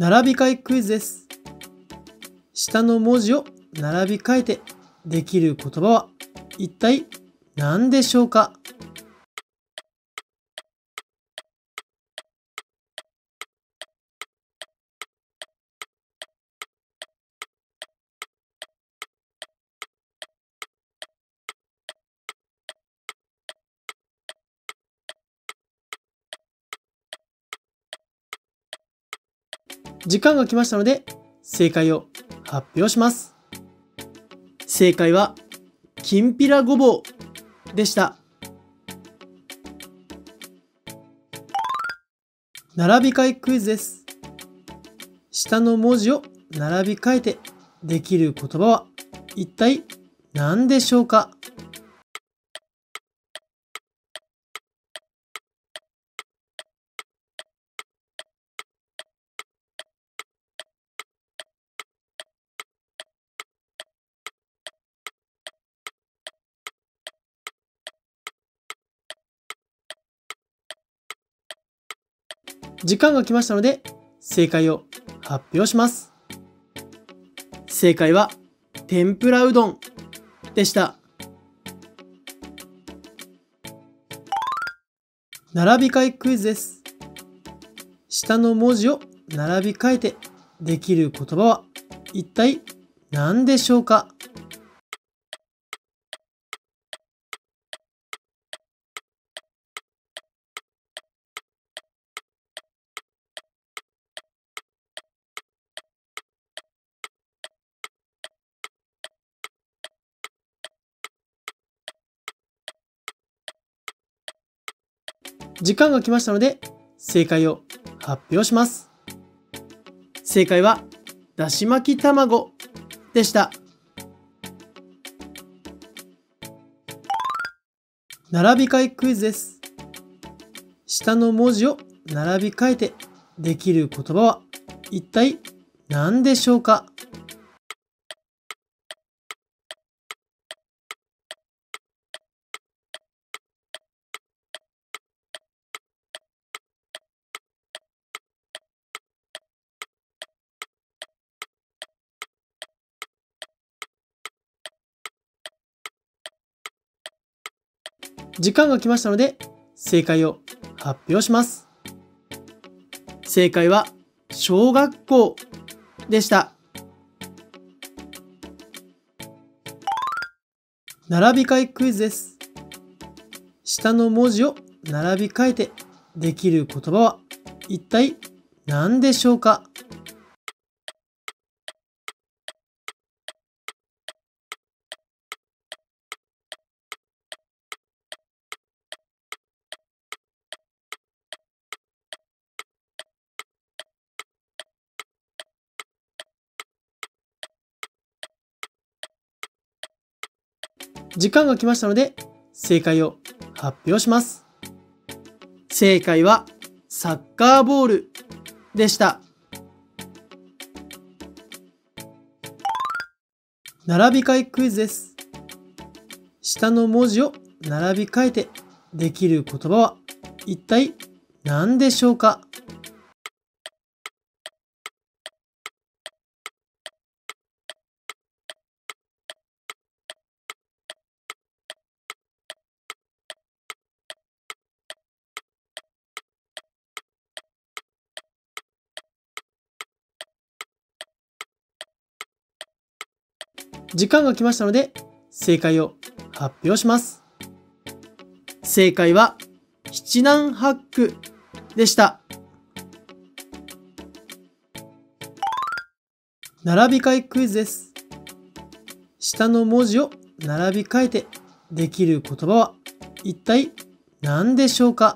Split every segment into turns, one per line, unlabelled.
並び替えクイズです。下の文字を並び替えてできる言葉は一体何でしょうか？時間が来ましたので正解を発表します。正解はきんぴらごぼうでした。並び替えクイズです。下の文字を並び替えてできる言葉は一体何でしょうか？時間が来ましたので正解を発表します。正解は天ぷらうどんでした。並び替えクイズです。下の文字を並び替えてできる言葉は一体何でしょうか？時間が来ましたので正解を発表します。正解はだし巻き卵でした。並び替えクイズです。下の文字を並び替えてできる言葉は一体何でしょうか？時間が来ましたので正解を発表します。正解は小学校でした。並び替えクイズです。下の文字を並び替えてできる言葉は一体何でしょうか？時間が来ましたので正解を発表します。正解はサッカーボールでした。並び替えクイズです。下の文字を並び替えてできる言葉は一体何でしょうか？時間が来ましたので正解を発表します。正解は七難八苦でした。並び替えクイズです。下の文字を並び替えてできる言葉は一体何でしょうか？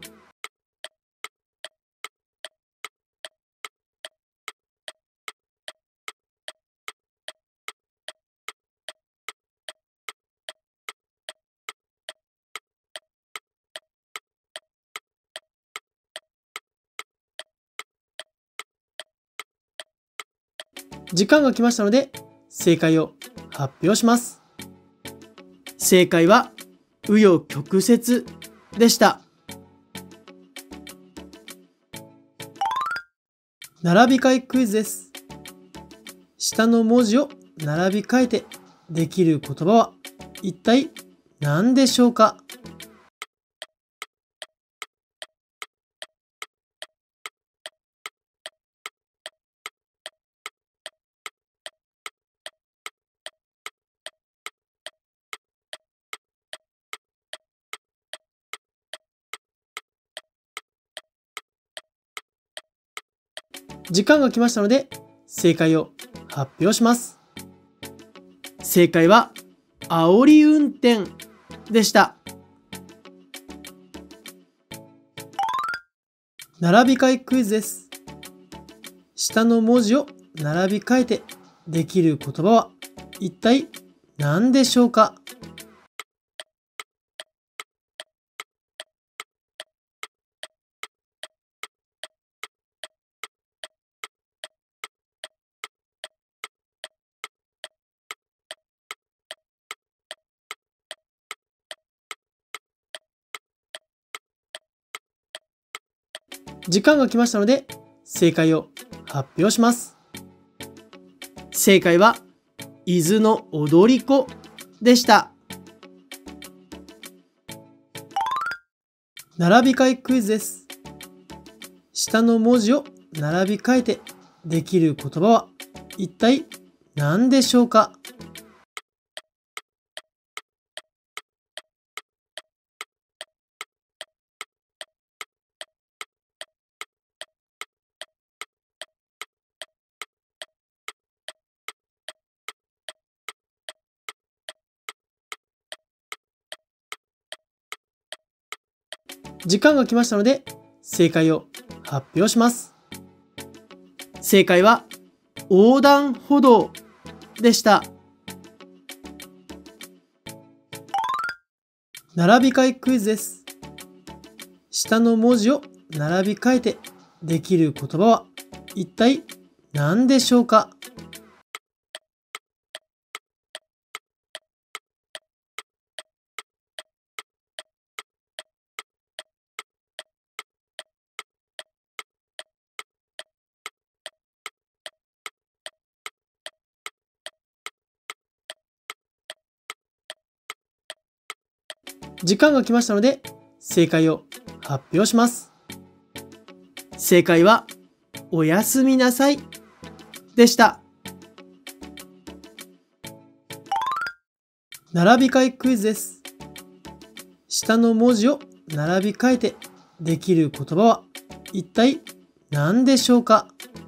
時間が来ましたので正解を発表します。正解は紆余曲折でした。 並び替えクイズです。下の文字を並び替えてできる言葉は一体何でしょうか？時間が来ましたので、正解を発表します。正解は、煽り運転でした。並び替えクイズです。下の文字を並び替えてできる言葉は一体何でしょうか？時間が来ましたので、正解を発表します。正解は、伊豆の踊り子でした。並び替えクイズです。下の文字を並び替えてできる言葉は一体何でしょうか？時間が来ましたので、正解を発表します。正解は、横断歩道でした。並び替えクイズです。下の文字を並び替えてできる言葉は一体何でしょうか？時間が来ましたので、正解を発表します。正解は、おやすみなさいでした。並び替えクイズです。下の文字を並び替えてできる言葉は一体何でしょうか？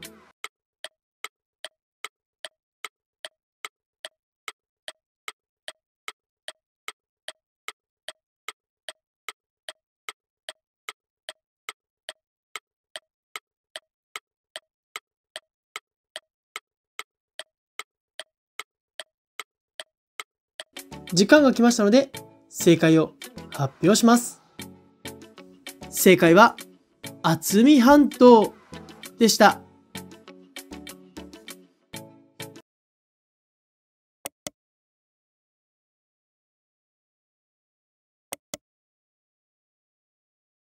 時間が来ましたので、正解を発表します。正解は、渥美半島でした。